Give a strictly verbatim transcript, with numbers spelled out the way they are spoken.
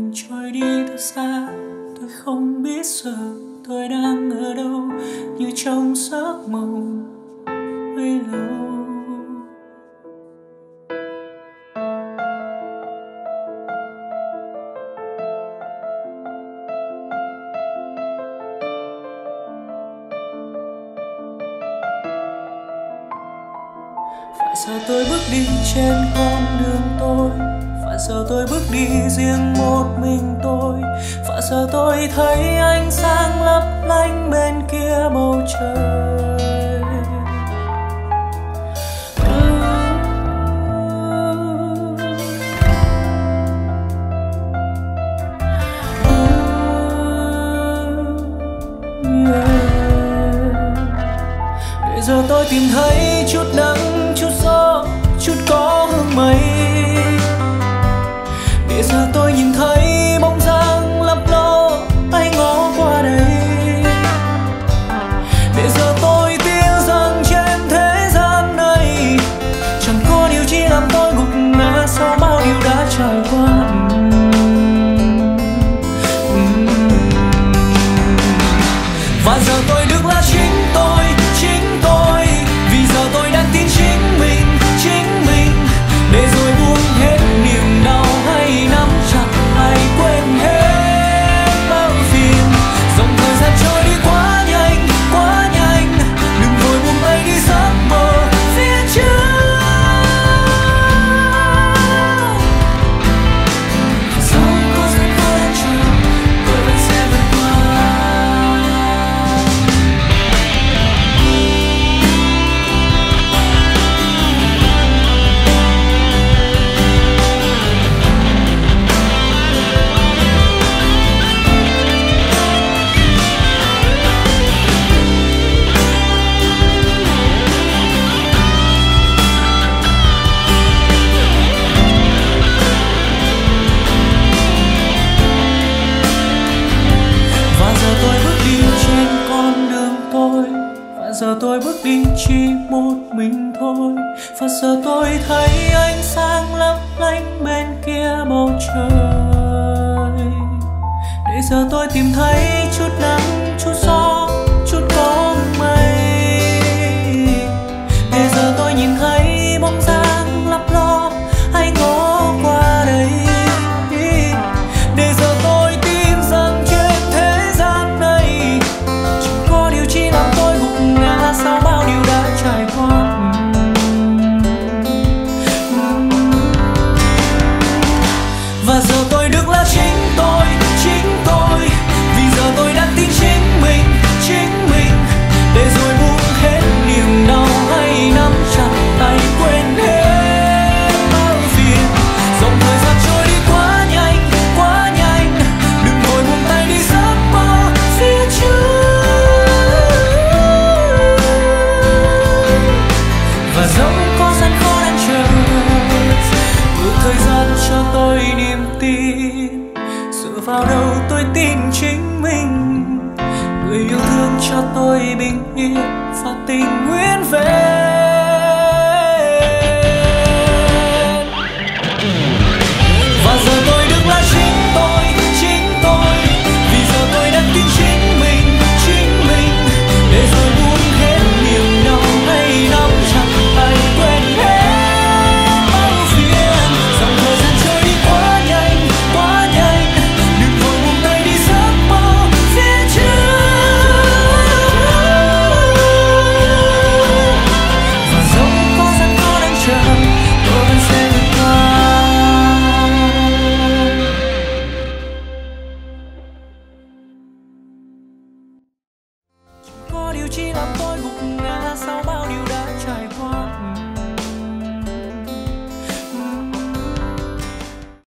mình trôi đi thật xa. Tôi không biết giờ tôi đang ở đâu, như trong giấc mộng bấy lâu. Phải giờ tôi bước đi trên con đường tôi, phải giờ tôi bước đi riêng một mình tôi, phải giờ tôi thấy ánh sáng lấp lánh bên kia bầu trời. Để giờ tôi tìm thấy chút nắng, chút gió, chút có hương mây. Để giờ tôi nhìn thấy bóng dáng lấp ló anh ngó qua đây. Để giờ tôi tin rằng trên thế gian này chẳng có điều chi làm tôi gục ngã sau bao điều đã trải qua. Và giờ tôi được là chính tôi, chính tôi, vì giờ tôi đang tin chính mình, chính mình. Để rồi buông hết niềm đau hay nắm chặt hay quên hết bao phiền. Dòng thời gian trôi đi quá nhanh, quá nhanh. Đừng vội buông tay đi giấc mơ phía trước. Dẫu có rất khó đang chờ, tôi vẫn sẽ vượt qua. Giờ tôi bước đi chỉ một mình thôi, và giờ tôi thấy ánh sáng lấp lánh bên kia bầu trời. Để giờ tôi tìm thấy chút nắng, chút gió, chút có mây. Để giờ tôi nhìn thấy bóng dáng lấp ló hay ngó qua đây. Để giờ tôi tin rằng trên thế gian này chẳng có điều chi làm tôi gục ngã sau bao điều đã trải qua. Và giờ tôi được là chính tôi, chính tôi, vì giờ tôi đang tin chính mình, chính mình. Để rồi buông hết niềm đau hay nắm chặt tay quên hết bao phiền. Dòng thời gian trôi đi quá nhanh, quá nhanh. Đừng vội buông tay đi giấc mơ phía trước. Và dẫu có gian khó đang chờ, đủ thời gian cho tôi niềm tin. Dựa vào đâu tôi tin chính mình, người yêu thương cho tôi bình yên và tình nguyên vẹn. Và giờ tôi được là chính tôi, chính tôi, vì giờ tôi đang tin chính mình, chính mình. Để rồi buông hết niềm đau hay nắm chặt tay quên hết bao phiền. Dòng thời gian trôi đi quá nhanh, quá nhanh. Đừng vội buông tay đi giấc mơ phía trước. Và dẫu có gian khó đang chờ, tôi vẫn sẽ vượt qua. Chẳng có điều chi làm tôi gục ngã sau